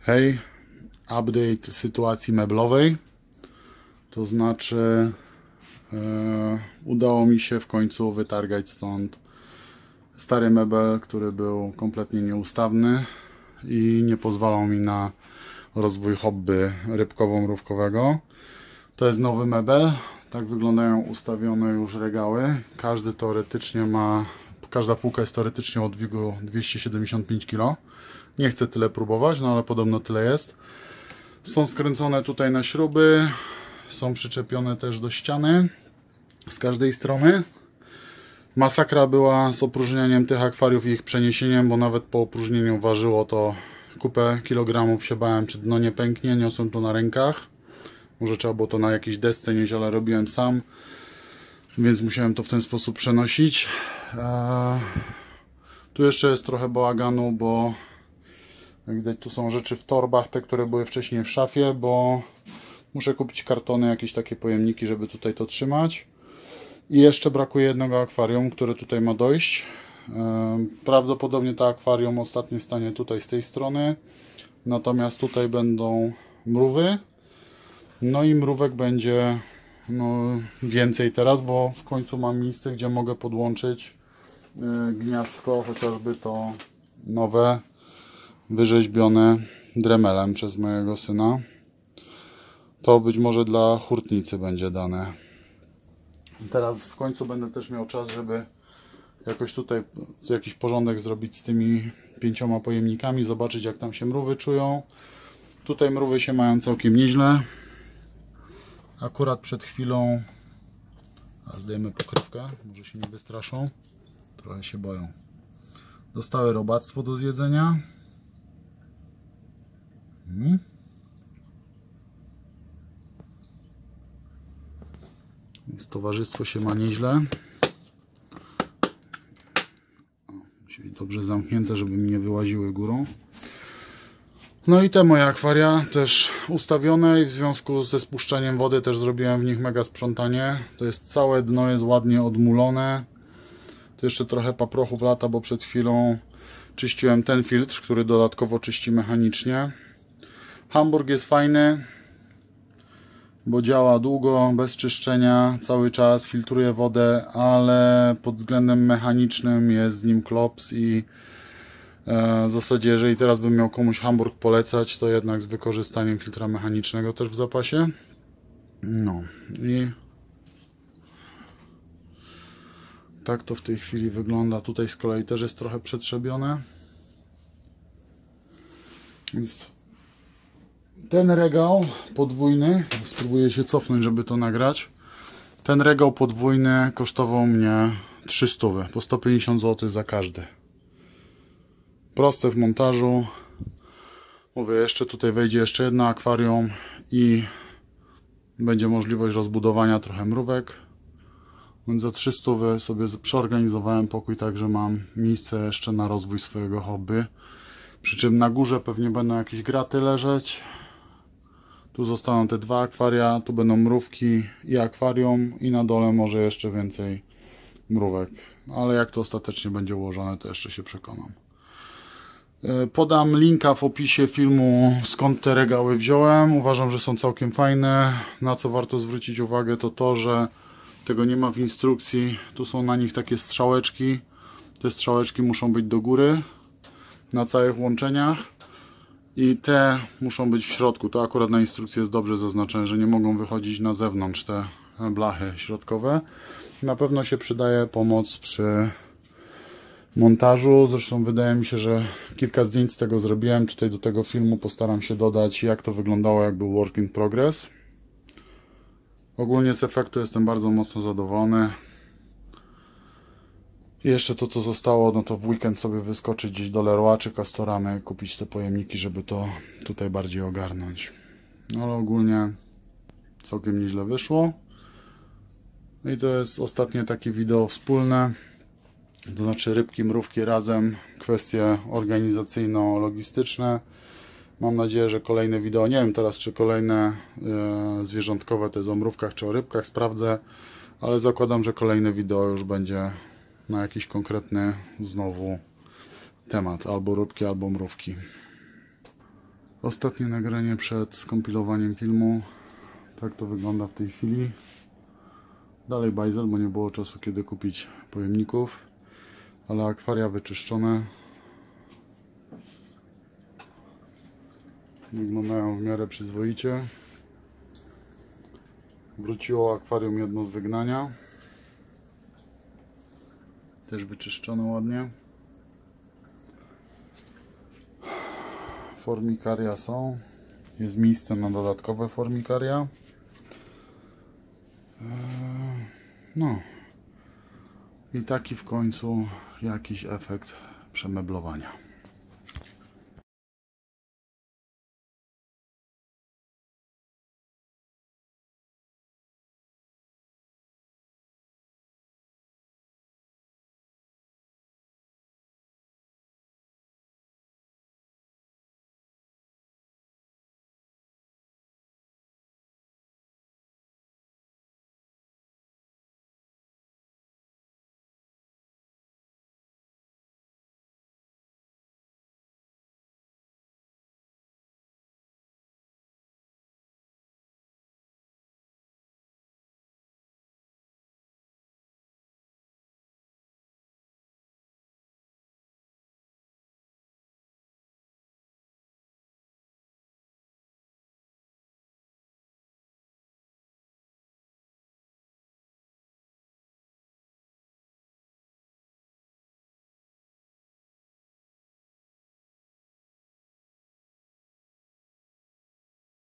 Hej, update sytuacji meblowej. To znaczy udało mi się w końcu wytargać stąd stary mebel, który był kompletnie nieustawny i nie pozwalał mi na rozwój hobby rybkowo-mrówkowego. To jest nowy mebel. Tak wyglądają ustawione już regały. Każda półka jest teoretycznie o dźwigu 275 kg. Nie chcę tyle próbować, no ale podobno tyle jest. Są skręcone tutaj na śruby. Są przyczepione też do ściany z każdej strony. Masakra była z opróżnianiem tych akwariów i ich przeniesieniem, bo nawet po opróżnieniu ważyło to kupę kilogramów. Się bałem, czy dno nie pęknie. Niosłem to na rękach. Może trzeba było to na jakiejś desce nieść, ale robiłem sam, więc musiałem to w ten sposób przenosić. Tu jeszcze jest trochę bałaganu, bo jak widać, tu są rzeczy w torbach, te, które były wcześniej w szafie, bo muszę kupić kartony, jakieś takie pojemniki, żeby tutaj to trzymać. I jeszcze brakuje jednego akwarium, które tutaj ma dojść. Prawdopodobnie to akwarium ostatnie stanie tutaj z tej strony. Natomiast tutaj będą mrówy. No i mrówek będzie więcej teraz, bo w końcu mam miejsce, gdzie mogę podłączyć gniazdko, chociażby to nowe, wyrzeźbione dremelem przez mojego syna. To być może dla hurtnicy będzie dane. Teraz w końcu będę też miał czas, żeby jakoś tutaj jakiś porządek zrobić z tymi 5 pojemnikami, zobaczyć, jak tam się mrówy czują. Tutaj mrówy się mają całkiem nieźle. Akurat przed chwilą zdejmę pokrywkę, może się nie wystraszą, trochę się boją. Dostały robactwo do zjedzenia. Więc towarzystwo się ma nieźle. Musi być dobrze zamknięte, żeby mi nie wyłaziły górą. No i te moje akwaria też ustawione i w związku ze spuszczeniem wody też zrobiłem w nich mega sprzątanie. To jest całe dno, jest ładnie odmulone. To jeszcze trochę paprochów lata, bo przed chwilą czyściłem ten filtr, który dodatkowo czyści mechanicznie. Hamburg jest fajny, bo działa długo, bez czyszczenia, cały czas filtruje wodę, ale pod względem mechanicznym jest z nim klops i w zasadzie, jeżeli teraz bym miał komuś Hamburg polecać, to jednak z wykorzystaniem filtra mechanicznego też w zapasie. No i tak to w tej chwili wygląda. Tutaj z kolei też jest trochę przetrzebione. Więc ten regał podwójny, spróbuję się cofnąć, żeby to nagrać. Ten regał podwójny kosztował mnie 300, po 150 zł za każdy. Proste w montażu. Mówię, jeszcze tutaj wejdzie jeszcze jedno akwarium i będzie możliwość rozbudowania trochę mrówek. Więc za 300 sobie przeorganizowałem pokój tak, że mam miejsce jeszcze na rozwój swojego hobby. Przy czym na górze pewnie będą jakieś graty leżeć. Tu zostaną te 2 akwaria, tu będą mrówki i akwarium i na dole może jeszcze więcej mrówek. Ale jak to ostatecznie będzie ułożone, to jeszcze się przekonam. Podam linka w opisie filmu, skąd te regały wziąłem. Uważam, że są całkiem fajne. Na co warto zwrócić uwagę, to to, że tego nie ma w instrukcji. Tu są na nich takie strzałeczki. Te strzałeczki muszą być do góry na całych łączeniach i te muszą być w środku. To akurat na instrukcji jest dobrze zaznaczone, że nie mogą wychodzić na zewnątrz te blachy środkowe. Na pewno się przydaje pomoc przy montażu. Zresztą wydaje mi się, że kilka zdjęć z tego zrobiłem. Tutaj do tego filmu postaram się dodać, jak to wyglądało, jak był work in progress. Ogólnie z efektu jestem bardzo mocno zadowolony. I jeszcze to, co zostało, no to w weekend sobie wyskoczyć gdzieś do Leroy czy Castoramy, kupić te pojemniki, żeby to tutaj bardziej ogarnąć. No ale ogólnie całkiem nieźle wyszło. No i to jest ostatnie takie wideo wspólne. To znaczy rybki, mrówki razem, kwestie organizacyjno-logistyczne. Mam nadzieję, że kolejne wideo, nie wiem teraz, czy kolejne zwierzątkowe to jest o mrówkach czy o rybkach, sprawdzę, ale zakładam, że kolejne wideo już będzie na jakiś konkretny znowu temat, albo rybki, albo mrówki. Ostatnie nagranie przed skompilowaniem filmu. Tak to wygląda w tej chwili. Dalej bajzel, bo nie było czasu kiedy kupić pojemników. Ale akwaria wyczyszczone. Wyglądają w miarę przyzwoicie. Wróciło akwarium jedno z wygnania. Też wyczyszczone ładnie. Formikaria są. Jest miejsce na dodatkowe formikaria. No. I taki w końcu jakiś efekt przemeblowania.